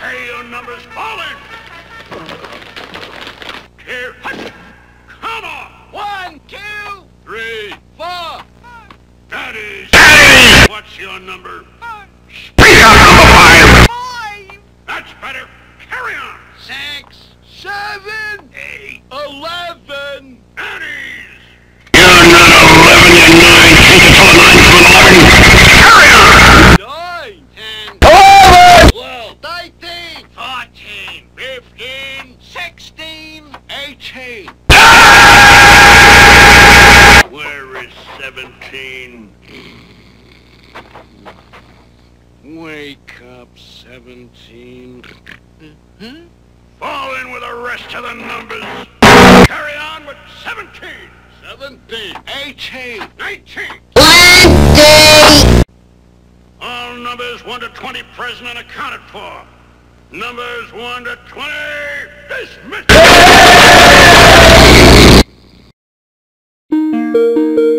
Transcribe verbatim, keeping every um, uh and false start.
Okay, your number's falling. Here, hut. Come on. One, two, Three. four. That is. That is. What's your number? Speak out, number five. Five. That's better. Carry on. Six. Seven. Eight. Eleven. Annie's. You're not eleven, you're nine. Take it till the nine from eleven. Carry on. Nine. Ten. Eleven. Twelve. Thirteen. Fourteen. Fifteen. Sixteen. Eighteen. Where is seventeen? Wake up, seventeen. Huh? Fall in with the rest of the numbers. Carry on with seventeen. Seventeen. Eighteen. nineteen. Twenty. All numbers one to twenty present and accounted for. Numbers one to twenty dismissed.